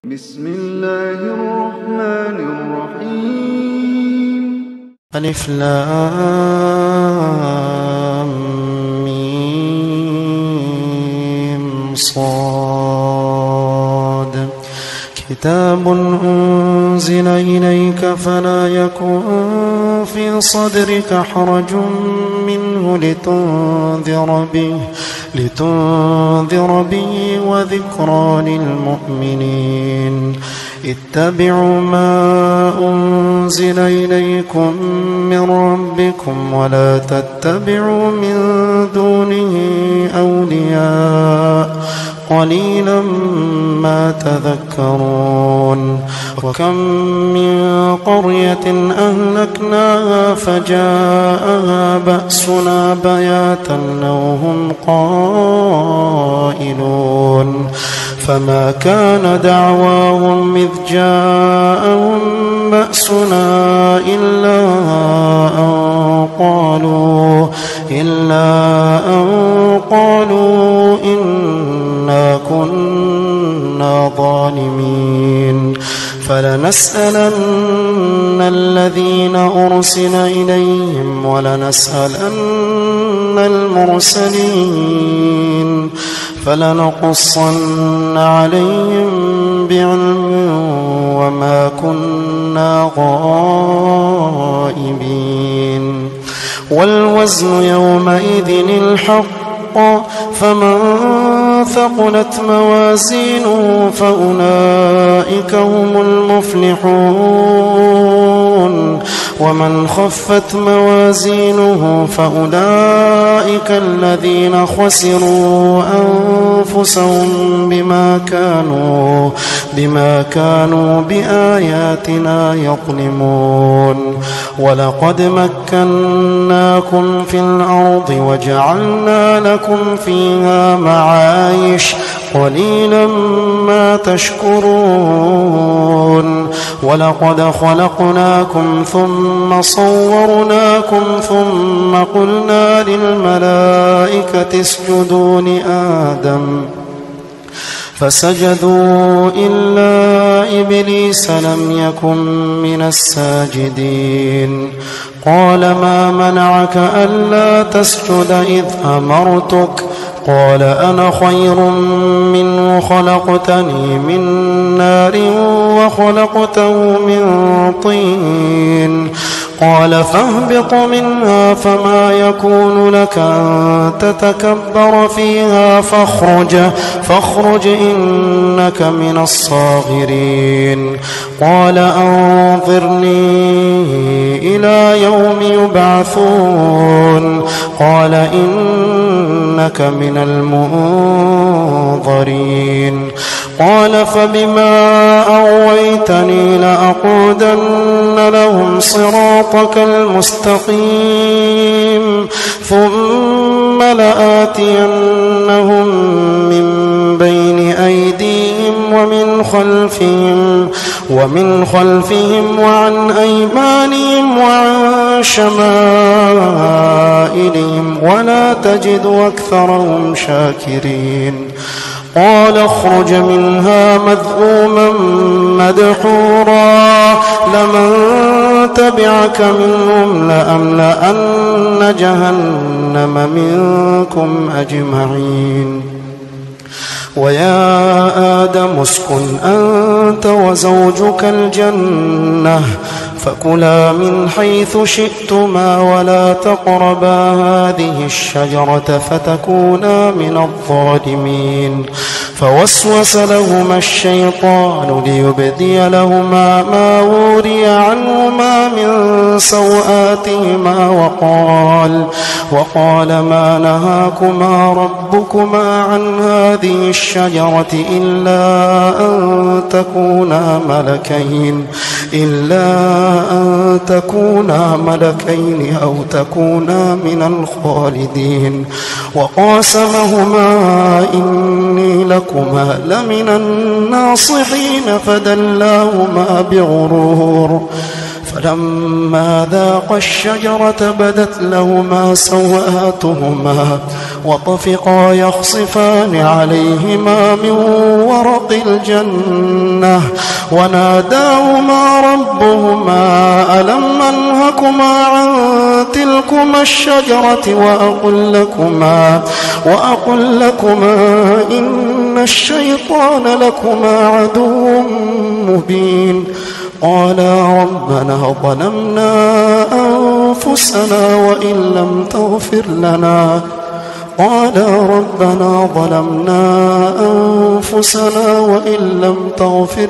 بسم الله الرحمن الرحيم. ألف لام ميم صاد. كتاب أنزل إليك فلا يكن في صدرك حرج منه لتنذر به وذكرى للمؤمنين. اتبعوا ما أنزل إليكم من ربكم ولا تتبعوا من دونه أولياء قليلا ما تذكرون. وكم من قرية أهلكناها فجاءها بأسنا بياتا أو هم قائلون. فما كان دعواهم إذ جاءهم بأسنا إلا أن قالوا إنا كنا ظالمين. فلنسألن الذين أرسل إليهم ولنسألن المرسلين فلنقصن عليهم بعلم وما كنا غائبين. والوزن يومئذ الحق فمن ثقلت موازينه فأولئك هم المفلحون. ومن خفت موازينه فأولئك الذين خسروا أنفسهم بما كانوا بآياتنا يظلمون. ولقد مكناكم في الأرض وجعلنا لكم فيها معايش قليلا ما تشكرون. ولقد خلقناكم ثم صورناكم ثم قلنا للملائكة اسجدوا لآدم فسجدوا إلا إبليس لم يكن من الساجدين. قال ما منعك ألا تسجد إذ أمرتك؟ قال أنا خير منه خلقتني من نار وخلقته من طين. قال فاهبط منها فما يكون لك أن تتكبر فيها فاخرج إنك من الصاغرين. قال أنظرني إلى يوم يبعثون. قال إنك من المنظرين. قال فبما أغويتني لأقعدن لهم صراطك المستقيم ثم لآتينهم من بين أيديهم ومن خلفهم وعن أيمانهم وعن شمائلهم ولا تجد أكثرهم شاكرين. قال اخرج منها مذءوما مدحورا لمن تبعك منهم لأملأن جهنم منكم أجمعين. ويا آدم اسكن أنت وزوجك الجنة فكلا من حيث شئتما ولا تقربا هذه الشجرة فتكونا من الظالمين. فوسوس لهما الشيطان ليبدي لهما ما وري عنهما من سوآتهما وقال ما نهاكما ربكما عن هذه الشجرة إلا أن تكونا ملكين أو تكونا من الخالدين. وقاسمهما إني لكما لمن الناصحين فلما ذاقا الشجرة بدت لهما سوآتهما وطفقا يخصفان عليهما من ورق الجنة وناداهما ربهما ألم أنهكما عن تلكما الشجرة وأقل لكما إن الشيطان لكما عدو مبين قالا ربنا ظلمنا أنفسنا وإن لم تغفر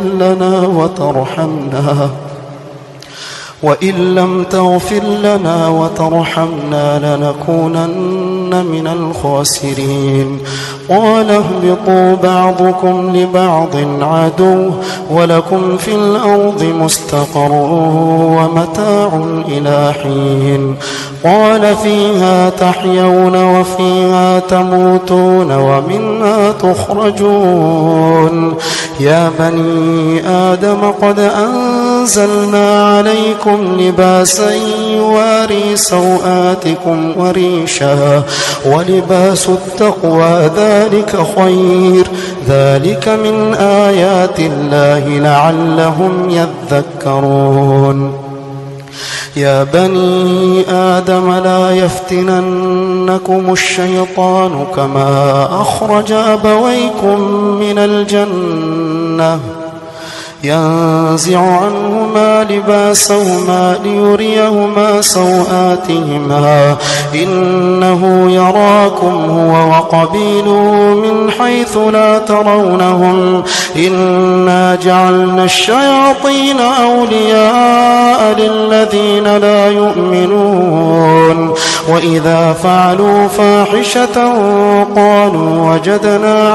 لنا وترحمنا لنكونن من الخاسرين قال اهبطوا بعضكم لبعض عدو ولكم في الأرض مستقر ومتاع إلى حين قال فيها تحيون وفيها تموتون ومنها تخرجون يا بني آدم قد أنزلنا عليكم لباسا يواري سوآتكم وريشا ولباس التقوى ذلك خير ذلك من آيات الله لعلهم يذكرون يا بني آدم لا يفتننكم الشيطان كما أخرج أبويكم من الجنة ينزع عنهما لباسهما ليريهما سوآتهما إنه يراكم هو وقبيله من حيث لا ترونهم إنا جعلنا الشياطين أولياء للذين لا يؤمنون وإذا فعلوا فاحشة قالوا وجدنا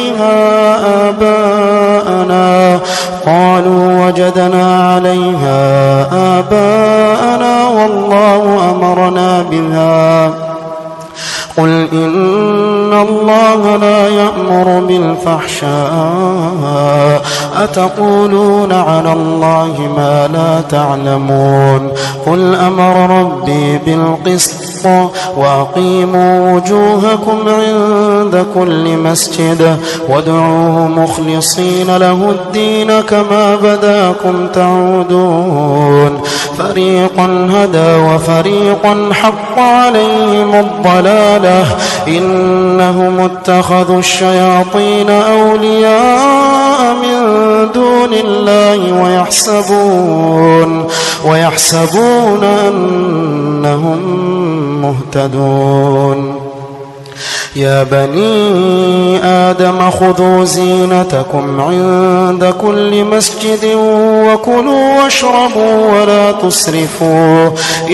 عليها آباءنا والله أمرنا بها قل إن الله لا يأمر بالفحشاء أتقولون على الله ما لا تعلمون قل أمر ربي بالقسط وأقيموا وجوهكم عند كل مسجد وادعوه مخلصين له الدين كما بداكم تعودون فريقا هدى وفريقا حق عليهم الضلالة إنهم اتخذوا الشياطين أولياء من دون الله ويحسبون أنهم مهتدون يا بني آدم خذوا زينتكم عند كل مسجد وكلوا واشربوا ولا تسرفوا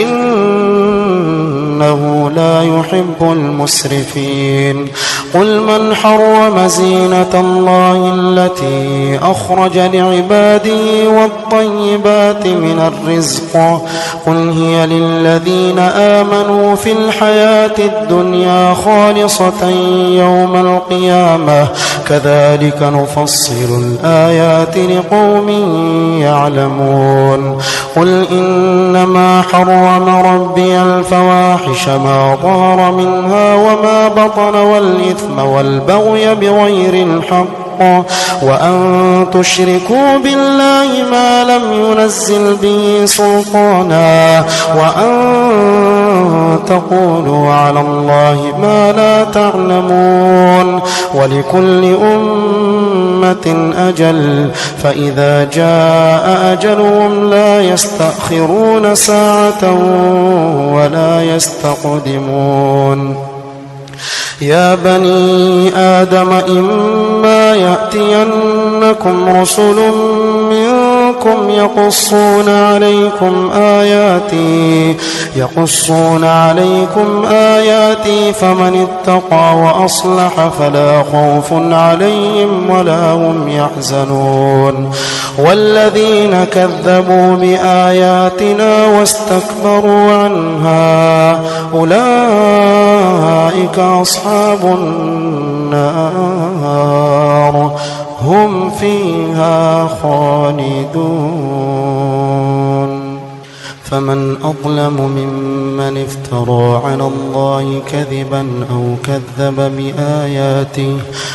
إنه لا يحب المسرفين قل من حرم زينة الله التي أخرج لعباده والطيبات من الرزق قل هي للذين آمنوا في الحياة الدنيا خالصة يوم القيامة كذلك نفصل الآيات لقوم يعلمون قل إنما حرم ربي الفواحش ما ظهر منها وما بطن والإثم والبغي بغير الحق وأن تشركوا بالله ما لم ينزل به سلطانا وأن تقولوا على الله ما لا تعلمون ولكل أمة أجل فإذا جاء أجلهم لا يستأخرون ساعة ولا يستقدمون يا بني آدم إما يأتينكم رسل منكم يقصون عليكم آياتي فمن اتقى وأصلح فلا خوف عليهم ولا هم يحزنون والذين كذبوا بآياتنا واستكبروا عنها أولئك أصحاب النار هم فيها خالدون فمن أظلم ممن افترى على الله كذبا أو كذب بآياته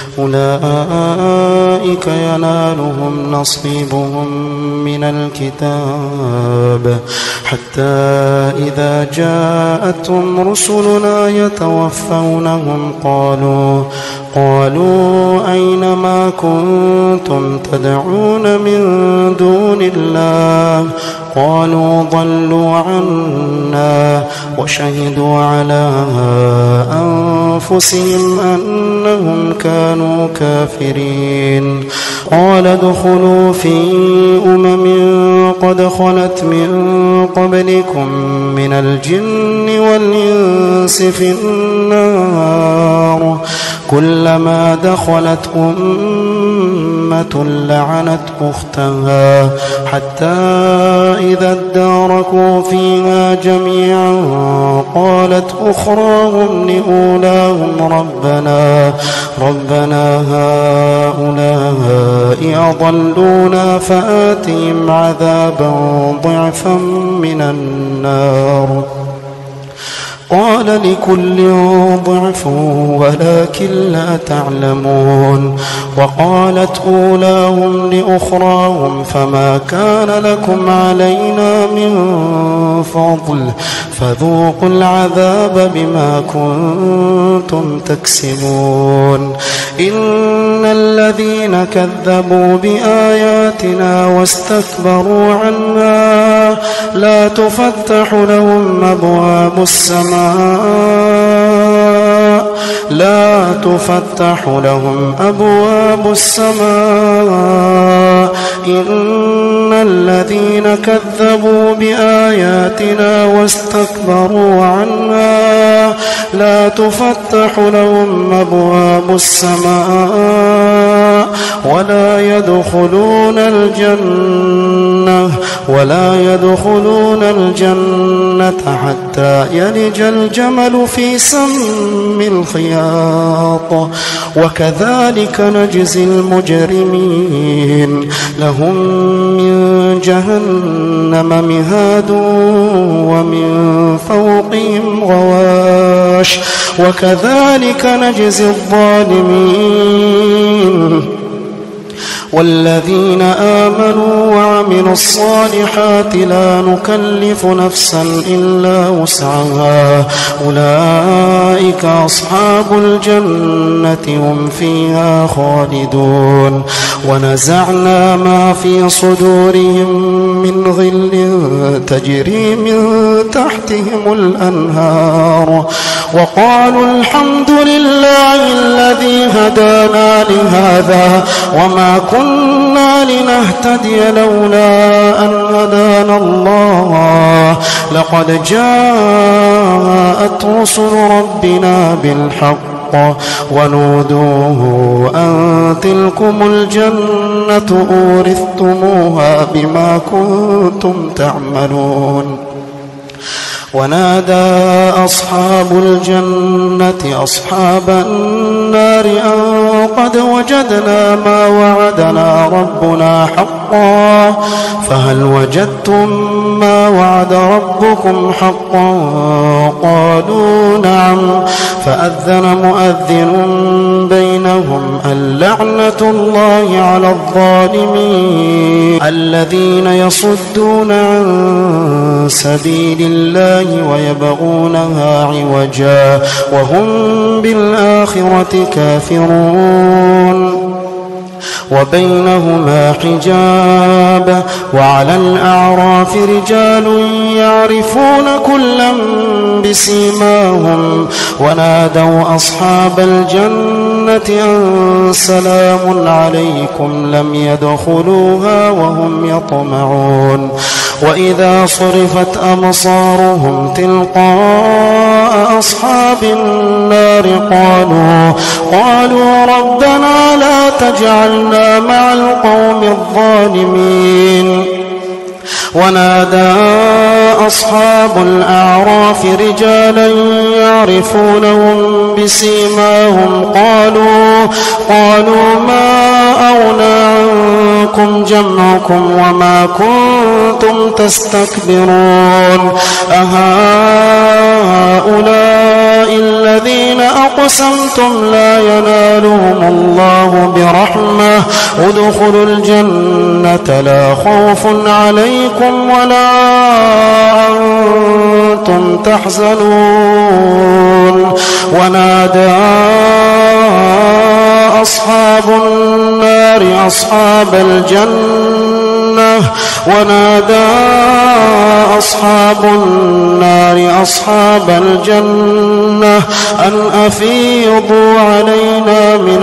أولئك ينالهم نصيبهم من الكتاب حتى إذا جاءتهم رسلنا يتوفونهم قالوا أين ما كنتم تدعون من دون الله قالوا ضلوا عنا وشهدوا على أنفسهم أنهم كانوا كافرين قال ادخلوا في قد خلت من قبلكم من الجن والإنس في النار كلما دخلت أمة لعنت أختها حتى إذا اداركوا فيها جميعا قالت أخراهم لأولاهم ربنا هؤلاء أضلونا فآتهم عذابا ضعفا من النار قال لكل ضعف ولكن لا تعلمون وقالت أولاهم لأخراهم فما كان لكم علينا من فضل فذوقوا العذاب بما كنتم تكسبون إن الذين كذبوا بآياتنا واستكبروا عنها لا تفتح لهم أبواب السماء إن الذين كذبوا بآياتنا واستكبروا عنها لا تفتح لهم أبواب السماء ولا يدخلون الجنة حتى يلج الجمل في سم الخياط وكذلك نجزي المجرمين لهم من جهنم مهاد ومن فوقهم غواش وكذلك نجزي الظالمين والذين آمنوا وعملوا الصالحات لا نكلف نفسا إلا وسعها أولئك أصحاب الجنة هم فيها خالدون ونزعنا ما في صدورهم من غل تجري من تحتهم الأنهار وقالوا الحمد لله الذي هدانا لهذا وما كنا لنهتدي لولا أن هدانا الله لقد جاءت رسل ربنا بالحق ونودوا أن تلكم الجنة أورثتموها بما كنتم تعملون ونادى أصحاب الجنة أصحاب النار أن قد وجدنا ما وعدنا ربنا حقا فهل وجدتم ما وعد ربكم حقا قالوا نعم فأذن مؤذن بينهم اللعنة الله على الظالمين الذين يصدون عن سبيل الله ويبغونها عوجا وهم بالآخرة كافرون وبينهما حجاب وعلى الأعراف رجال يعرفون كلا بسيماهم ونادوا أصحاب الجنة أن سلام عليكم لم يدخلوها وهم يطمعون وإذا صرفت أبصارهم تلقاء أصحاب النار قالوا ربنا لا تجعلنا مع القوم الظالمين ونادى أصحاب الأعراف رجالا يعرفونهم بسيماهم قالوا ما أغنى عنكم جمعكم وما كنتم تستكبرون أهؤلاء الذين أقسمتم لا ينالهم الله برحمة ادخلوا الجنة لا خوف عليكم ولا أنتم تحزنون ونادى أصحاب النار أصحاب الجنة أن أفيضوا علينا من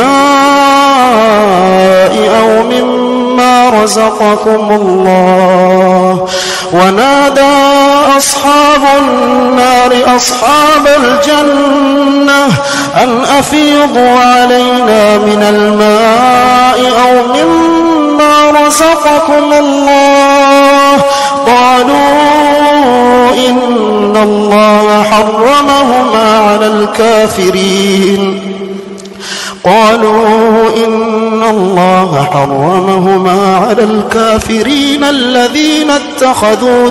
الماء أو مما رزقكم الله ونادى أصحاب النار أصحاب الجنة أن أفيضوا علينا من الماء أو مما رزقكم الله قالوا إن الله حرمهما على الكافرين الذين اتخذوا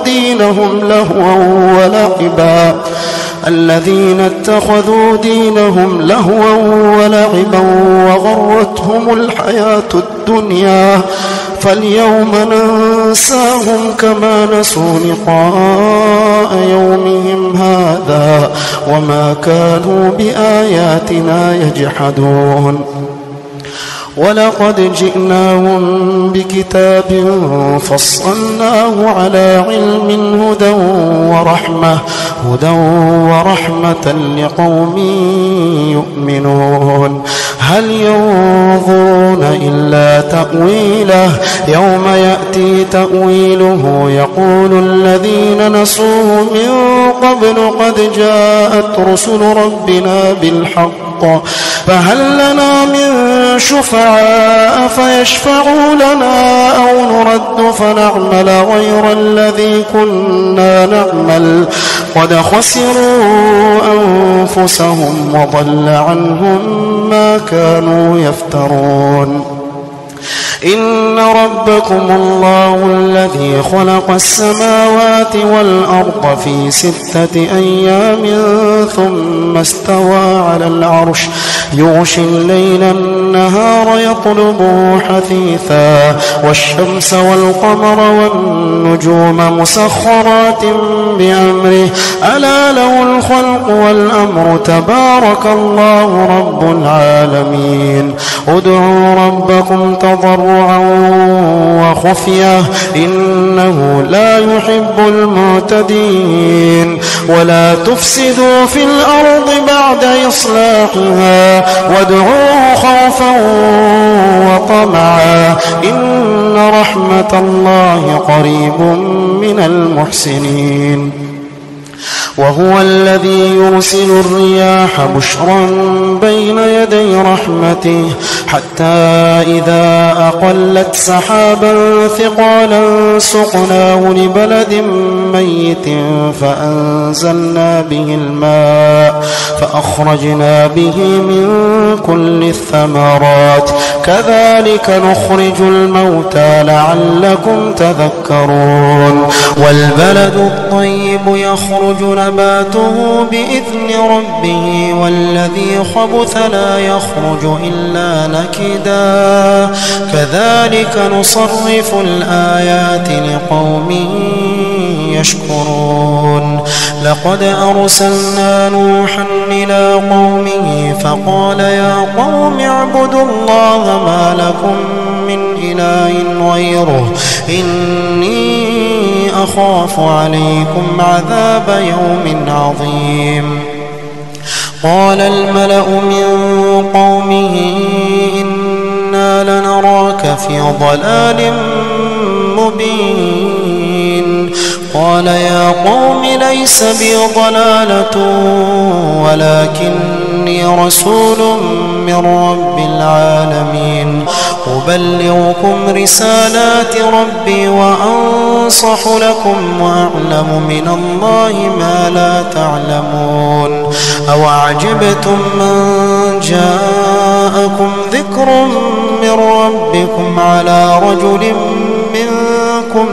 دينهم لهوا ولعبا وغرتهم الحياة الدنيا فاليوم ننساهم كما نسوا لقاء يومهم هذا وما كانوا بآياتنا يجحدون ولقد جئناهم بكتاب فصلناه على علم هدى ورحمة لقوم يؤمنون هل ينظرون إلا تأويله يوم يأتي تأويله يقول الذين نسوه من قبل قد جاءت رسل ربنا بالحق فهل لنا من شفعاء فيشفعوا لنا أو نرد فنعمل غير الذي كنا نعمل قد خسروا أنفسهم وضل عنهم ما كانوا يفترون إن ربكم الله الذي خلق السماوات والأرض في 6 أيام ثم استوى على العرش يغشي الليل النهار يطلبه حثيثا والشمس والقمر والنجوم مسخرات بأمره ألا له الخلق والأمر تبارك الله رب العالمين ادعوا ربكم تضرعا وخفية إنه لا يحب المعتدين ولا تفسدوا في الأرض بعد إصلاحها وادعوه خوفا وطمعا إن رحمة الله قريب من المحسنين وهو الذي يرسل الرياح بشرا بين يدي رحمته حتى إذا أقلت سحابا ثقالا سقناه لبلد ميت فأنزلنا به الماء فأخرجنا به من كل الثمرات كذلك نخرج الموتى لعلكم تذكرون والبلد الطيب يخرج نباته بإذن ربه والذي خبث لا يخرج إلا نكدا كذلك نصرف الآيات لقوم يشكرون لقد أرسلنا نوحا إلى قومه فقال يا قوم اعبدوا الله ما لكم من إله غيره إني أخاف عليكم عذاب يوم عظيم قال الملأ من قومه إنا لنراك في ضلال مبين قال يا قوم ليس بي ضلالة ولكني إني رسول من رب العالمين أبلغكم رسالات ربي وأنصح لكم وأعلم من الله ما لا تعلمون أوعجبتم من جاءكم ذكر من ربكم على رجل منكم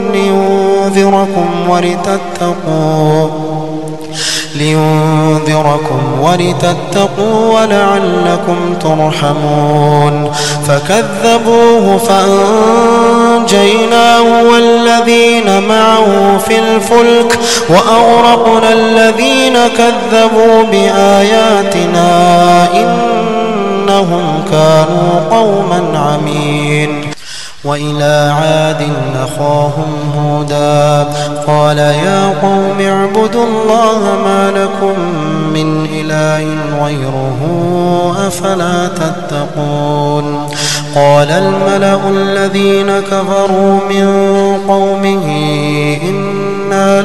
لينذركم ولتتقوا ولعلكم ترحمون فكذبوه فأنجيناه والذين معه في الفلك وأغرقنا الذين كذبوا بآياتنا إنهم كانوا قوما عمين وإلى عاد أخاهم هودا قال يا قوم اعبدوا الله ما لكم من إله غيره أفلا تتقون قال الملأ الذين كفروا من قومه إنا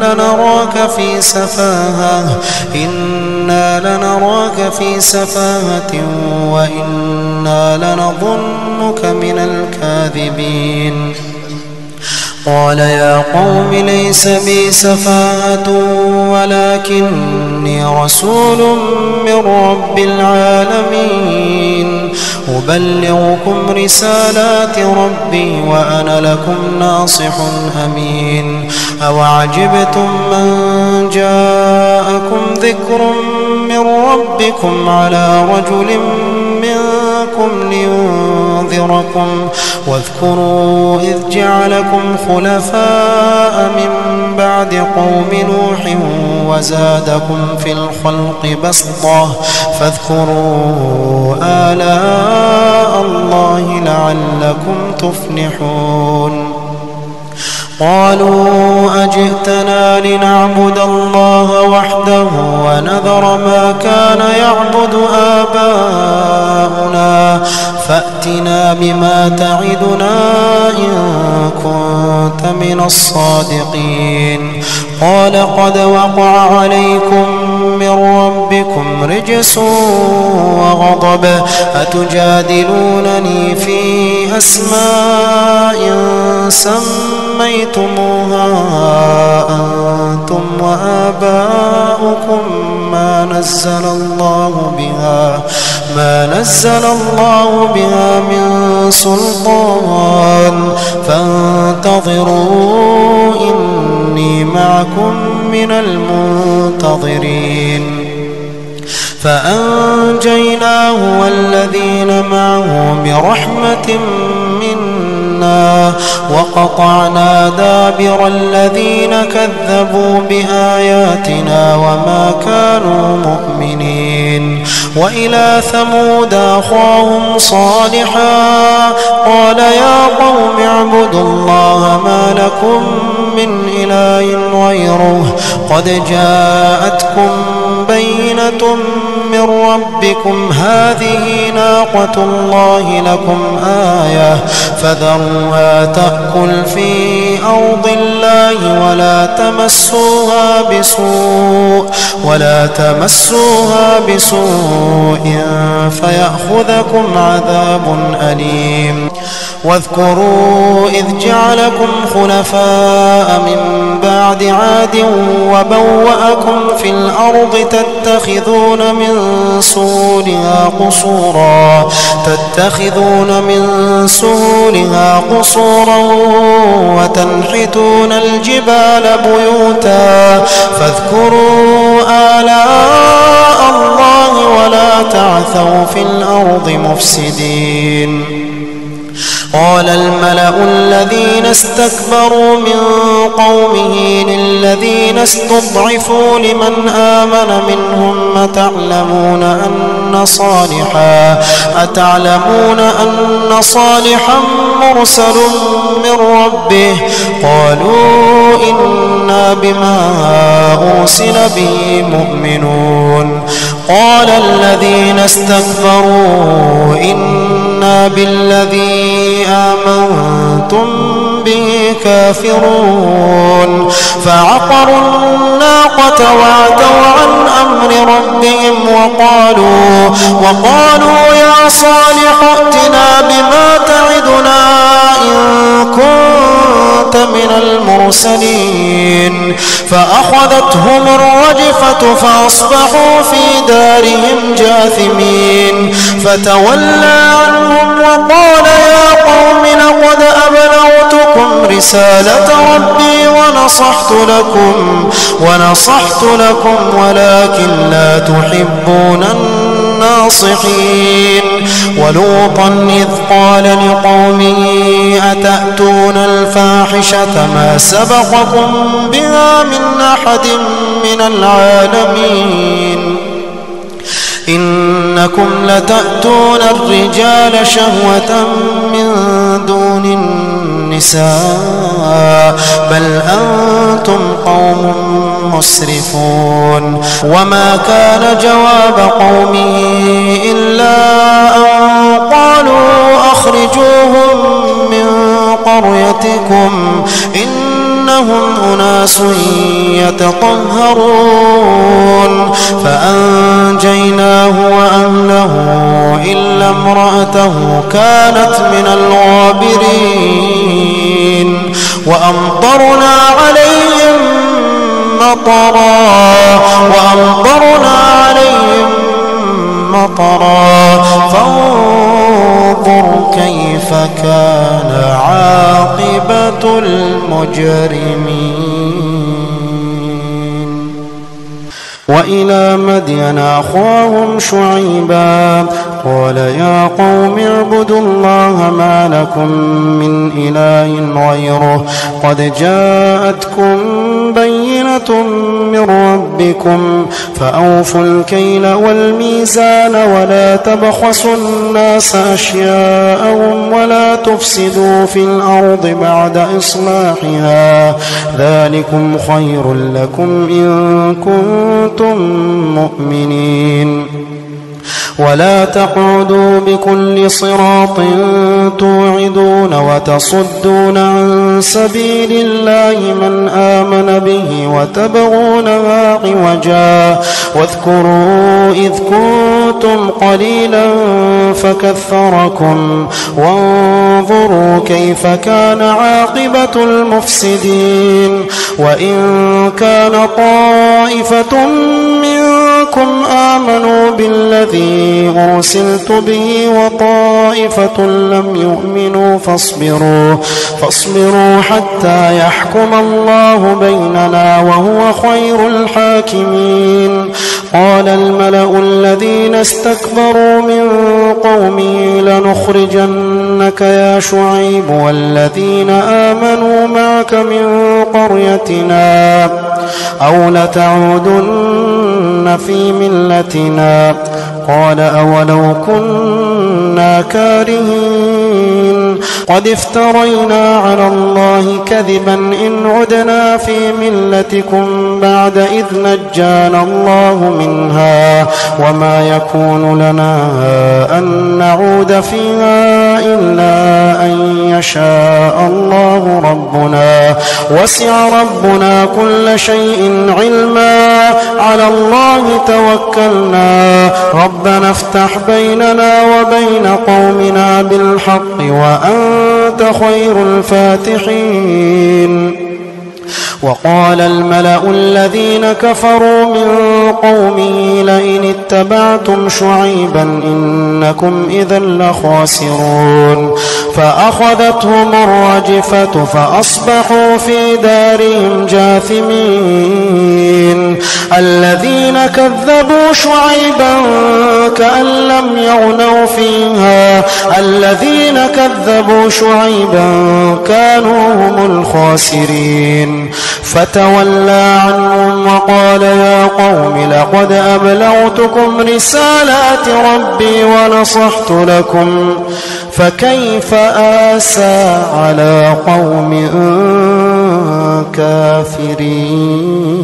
لنراك في سفاهة وإنا لنظنك من الكاذبين قال يا قوم ليس بي سفاهة ولكني رسول من رب العالمين أبلغكم رسالات ربي وأنا لكم ناصح أمين أوعجبتم من جاءكم ذكر من ربكم على رجل منكم لينذركم واذكروا إذ جعلكم خلفاء من بعد قوم نوح وزادكم في الخلق بسطة فاذكروا آلاء الله لعلكم تفلحون قالوا أجئتنا لنعبد الله وحده ونذر ما كان يعبد آباؤنا فأتنا بما تعدنا إن كنت من الصادقين قال قد وقع عليكم من ربكم رجس وغضب أتجادلونني في أسماء سميتموها أنتم وآباؤكم ما نزل الله بها من سلطان فانتظروا إني معكم من المنتظرين فأنجيناه والذين معه برحمة منا وقطعنا دابر الذين كذبوا بآياتنا وما كانوا مؤمنين وإلى ثمود أخاهم صالحا قال يا قوم اعبدوا الله ما لكم من إله غيره قد جاءتكم بينة من ربكم هذه ناقة الله لكم آية فذروها تأكل في أرض الله ولا تمسوها بسوء فيأخذكم عذاب أليم واذكروا إذ جعلكم خلفاء من بعد عاد وبوأكم في الأرض تتخذون من سهولها قصورا وتنحتون الجبال بيوتا فاذكروا آلاء الله ولا تعثوا في الأرض مفسدين قال الملأ الذين استكبروا من قومه للذين استضعفوا لمن آمن منهم أتعلمون أن صالحا مرسل من ربه قالوا إنا بما أرسل به مؤمنون قال الذين استكبروا إنا بالذي آمنتم به كافرون فعقروا الناقة وعتوا عن أمر ربهم وقالوا يا صالح ائتنا بما تعدنا إن كنت من المرسلين فأخذتهم الرجفة فأصبحوا في دارهم جاثمين فتولى عنهم وقال يا قوم لقد أبلغتكم رسالة ربي ونصحت لكم ولكن لا تحبون الناصحين ولوطا إذ قال لقومه أتأتون الفاحشة ما سبقكم بها من أحد من العالمين إنكم لتأتون الرجال شهوة من دون النساء بل أنتم قوم مسرفون وما كان جواب قومه إلا أن قالوا أخرجوهم من قريتكم إنهم أناس يتطهرون فأنجيناه وأهله إلا امرأته كانت من الغابرين وأمطرنا عليهم مطرا فانظر كيف كان عاقبة المجرمين وإلى مدين أخاهم شعيبا قال يا قوم اعبدوا الله ما لكم من إله غيره قد جاءتكم بينة من ربكم فأوفوا الكيل والميزان ولا تبخسوا الناس أشياءهم ولا تفسدوا في الأرض بعد إصلاحها ذلكم خير لكم إن كنتم مؤمنين ولا تقعدوا بكل صراط توعدون وتصدون عن سبيل الله من آمن به وتبغونها عوجا واذكروا إذ كنتم قليلا فكثركم وانظروا كيف كان عاقبة المفسدين وإن كان طائفة منكم آمنوا بالذي أرسلت به وطائفة لم يؤمنوا فاصبروا حتى يحكم الله بيننا وهو خير الحاكمين قال الملأ الذين استكبروا من قومه لنخرجنك يا شعيب والذين آمنوا معك من قريتنا أو لتعودن في ملتنا قال أولو كنا كارهين قد افترينا على الله كذبا إن عدنا في ملتكم بعد إذ نجانا الله منها وما يكون لنا أن نعود فيها إلا أن يشاء الله ربنا وسع ربنا كل شيء علما على الله توكلنا ربنا افتح بيننا وبين قومنا بالحق وأنت خير الفاتحين وقال الملأ الذين كفروا من قومه لئن اتبعتم شعيبا إنكم إذا لخاسرون فأخذتهم الرجفة فأصبحوا في دارهم جاثمين الذين كذبوا شعيبا كأن لم يغنوا فيها الذين كذبوا شعيبا كانوا هم الخاسرين فتولى عنهم وقال يا قوم لقد أبلغتكم رسالات ربي ونصحت لكم فكيف آسى على قوم كافرين